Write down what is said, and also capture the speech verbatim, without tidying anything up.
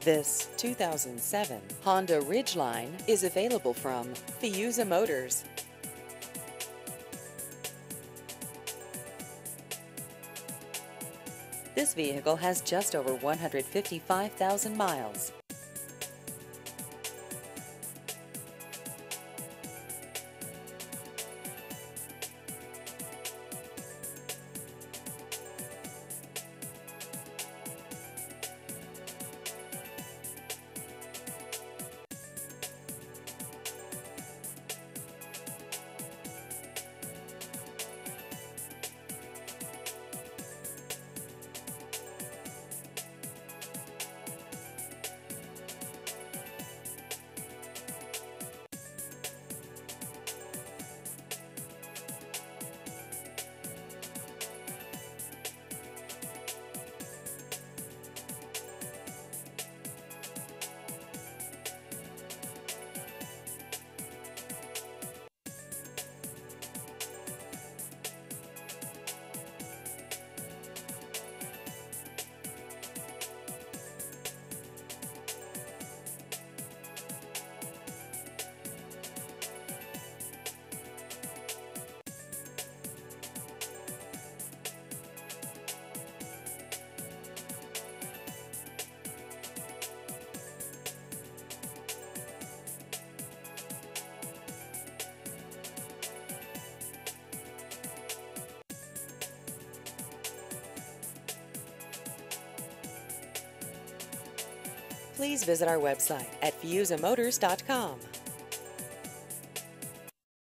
This two thousand seven Honda Ridgeline is available from Fiuza Motors. This vehicle has just over one hundred fifty-five thousand miles. Please visit our website at fiuza motors dot com.